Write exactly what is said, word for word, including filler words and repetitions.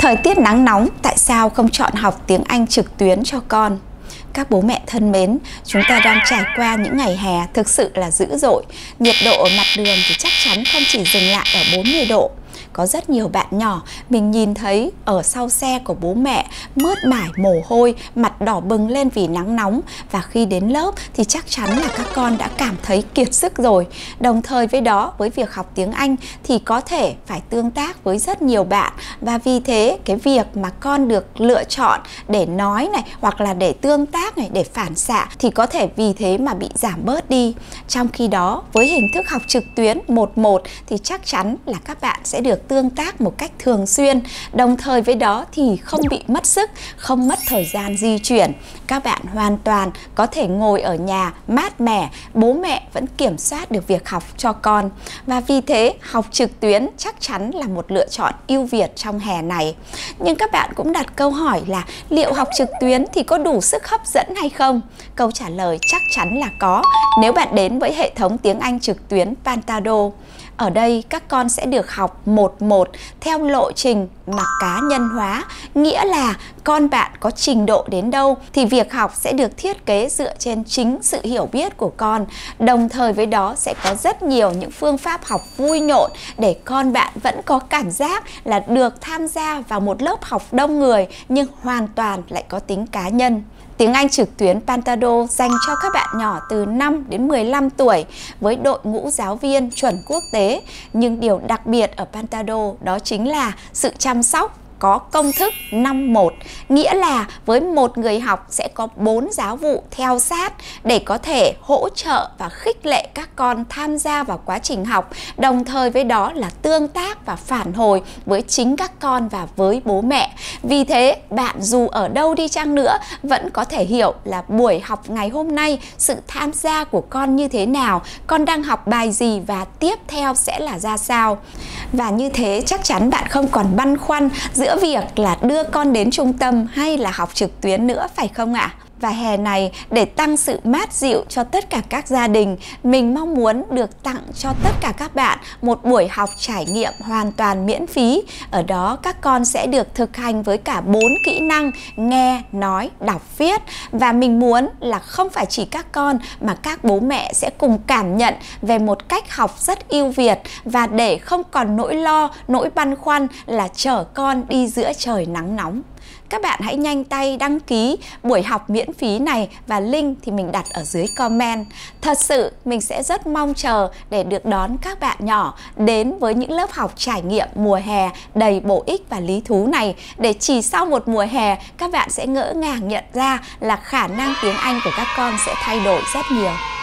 Thời tiết nắng nóng, tại sao không chọn học tiếng Anh trực tuyến cho con? Các bố mẹ thân mến, chúng ta đang trải qua những ngày hè thực sự là dữ dội. Nhiệt độ ở mặt đường thì chắc chắn không chỉ dừng lại ở bốn mươi độ. Có rất nhiều bạn nhỏ mình nhìn thấy ở sau xe của bố mẹ mướt mải mồ hôi, mặt đỏ bừng lên vì nắng nóng. Và khi đến lớp thì chắc chắn là các con đã cảm thấy kiệt sức rồi. Đồng thời với đó, với việc học tiếng Anh thì có thể phải tương tác với rất nhiều bạn. Và vì thế cái việc mà con được lựa chọn để nói này, hoặc là để tương tác này, để phản xạ thì có thể vì thế mà bị giảm bớt đi. Trong khi đó, với hình thức học trực tuyến một một thì chắc chắn là các bạn sẽ được tương tác một cách thường xuyên. Đồng thời với đó thì không bị mất sức, không mất thời gian di chuyển. Các bạn hoàn toàn có thể ngồi ở nhà mát mẻ, bố mẹ vẫn kiểm soát được việc học cho con. Và vì thế học trực tuyến chắc chắn là một lựa chọn ưu việt trong hè này. Nhưng các bạn cũng đặt câu hỏi là liệu học trực tuyến thì có đủ sức hấp dẫn hay không? Câu trả lời chắc chắn là có nếu bạn đến với hệ thống tiếng Anh trực tuyến Pantado. Ở đây các con sẽ được học một một theo lộ trình mà cá nhân hóa, nghĩa là con bạn có trình độ đến đâu thì việc học sẽ được thiết kế dựa trên chính sự hiểu biết của con. Đồng thời với đó sẽ có rất nhiều những phương pháp học vui nhộn để con bạn vẫn có cảm giác là được tham gia vào một lớp học đông người nhưng hoàn toàn lại có tính cá nhân. Tiếng Anh trực tuyến Pantado dành cho các bạn nhỏ từ năm đến mười lăm tuổi với đội ngũ giáo viên chuẩn quốc tế. Nhưng điều đặc biệt ở Pantado đó chính là sự chăm sóc có công thức năm một, nghĩa là với một người học sẽ có bốn giáo vụ theo sát để có thể hỗ trợ và khích lệ các con tham gia vào quá trình học, đồng thời với đó là tương tác và phản hồi với chính các con và với bố mẹ. Vì thế bạn dù ở đâu đi chăng nữa vẫn có thể hiểu là buổi học ngày hôm nay sự tham gia của con như thế nào, con đang học bài gì và tiếp theo sẽ là ra sao. Và như thế chắc chắn bạn không còn băn khoăn giữa việc là đưa con đến trung tâm hay là học trực tuyến nữa, phải không ạ? Và hè này, để tăng sự mát dịu cho tất cả các gia đình, mình mong muốn được tặng cho tất cả các bạn một buổi học trải nghiệm hoàn toàn miễn phí. Ở đó các con sẽ được thực hành với cả bốn kỹ năng nghe, nói, đọc, viết. Và mình muốn là không phải chỉ các con mà các bố mẹ sẽ cùng cảm nhận về một cách học rất ưu việt, và để không còn nỗi lo, nỗi băn khoăn là chở con đi giữa trời nắng nóng. Các bạn hãy nhanh tay đăng ký buổi học miễn phí này và link thì mình đặt ở dưới comment. Thật sự mình sẽ rất mong chờ để được đón các bạn nhỏ đến với những lớp học trải nghiệm mùa hè đầy bổ ích và lý thú này, để chỉ sau một mùa hè các bạn sẽ ngỡ ngàng nhận ra là khả năng tiếng Anh của các con sẽ thay đổi rất nhiều.